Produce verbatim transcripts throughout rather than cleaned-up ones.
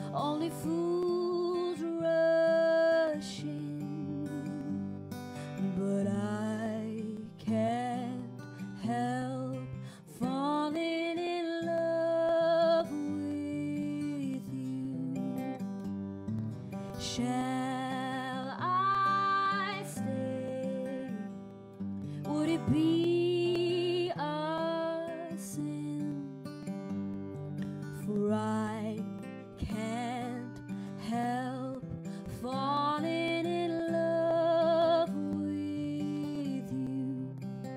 only fools rush in, but I can't help falling in love with you. Shall I stay? Would it be a sin? For I can't help falling in love with you.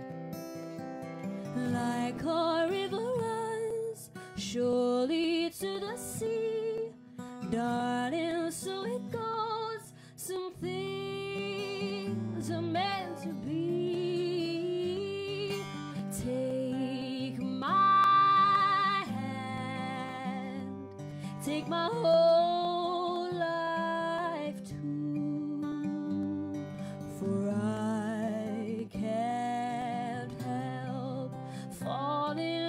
Like a river runs surely to the sea, darling, so it goes. Some things are meant to be. Take my hand, take my whole life too, for I can't help falling